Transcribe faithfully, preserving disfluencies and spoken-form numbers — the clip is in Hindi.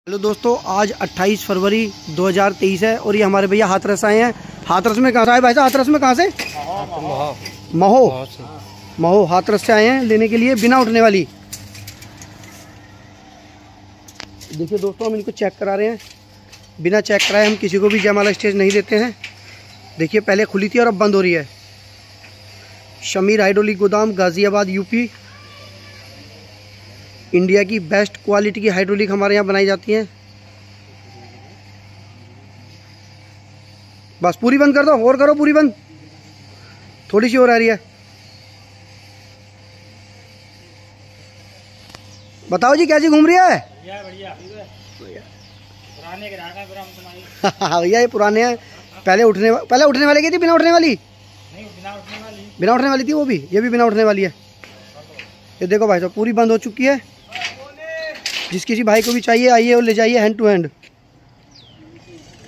हेलो दोस्तों, आज अट्ठाईस फरवरी दो हज़ार तेईस है और ये हमारे भैया हाथरस आए हैं। हाथरस में कहाँ से आए भाई साहब? हाथरस में कहाँ से? महो महो हाथरस से आए हैं लेने के लिए बिना उठने वाली। देखिए दोस्तों, हम इनको चेक करा रहे हैं। बिना चेक कराए हम किसी को भी जयमाला स्टेज नहीं देते हैं। देखिए, पहले खुली थी और अब बंद हो रही है। शमीर हाइड्रोलिक गोदाम, गाज़ियाबाद, यूपी। इंडिया की बेस्ट क्वालिटी की हाइड्रोलिक हमारे यहाँ बनाई जाती है। बस पूरी बंद कर दो, और करो पूरी बंद, थोड़ी सी और आ रही है। बताओ जी, कैसी घूम रही है? बढ़िया बढ़िया पुराने ग्राहक हैं फिर हम तुम्हारी। भैया ये पुराने हैं। पहले उठने पहले उठने वाले की थी, बिना उठने वाली? नहीं, बिना उठने वाली। बिना उठने वाली थी वो भी, ये भी बिना उठने वाली है। ये देखो भाई साहब, पूरी बंद हो चुकी है। जिस किसी भाई को भी चाहिए आइए और ले जाइए हैंड टू हैंड।